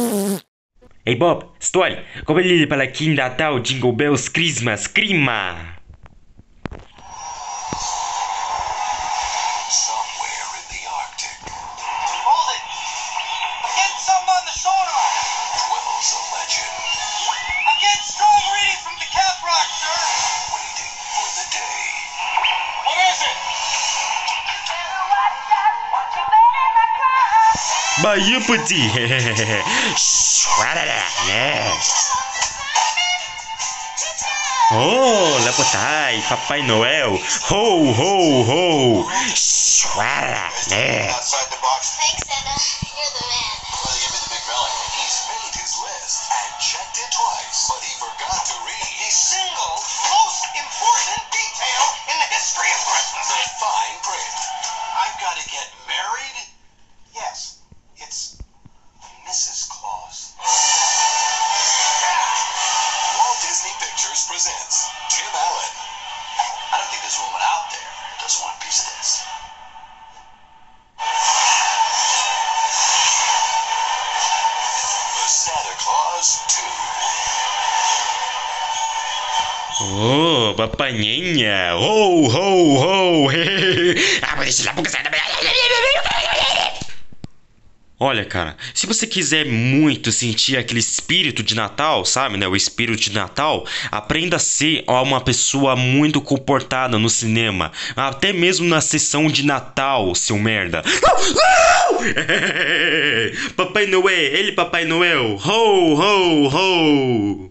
Hey Bob, sтой! Kommer lille palaquim Natal, Jingle Bells, Christmas, Crima! Somewhere in the Arctic. Hold it! I'm getting something on the sonar! Dwells a legend. I'm getting strong reading from the cap rock, sir! Waiting for the day. What is it? Bahia Puti! Oh, Lapotai, Papai Noel, ho, ho, ho! Outside the box. Thanks, Santa. You're the man. Well, give me the big belly. He's made his list and checked it twice, but he forgot to read the single most important detail in the history of Christmas. The fine print. I've got to get married? Yes, it's Mrs. Claus. Walt Disney Pictures presents Jim Allen. I don't think there's a woman out there who doesn't want a piece of this. The Santa Claus 2. Oh, papanhinha! Ho, ho, ho! Olha, cara, se você quiser muito sentir aquele espírito de Natal, sabe, né? O espírito de Natal, aprenda a ser uma pessoa muito comportada no cinema. Até mesmo na sessão de Natal, seu merda. Papai Noel, ele Papai Noel. Ho, ho, ho!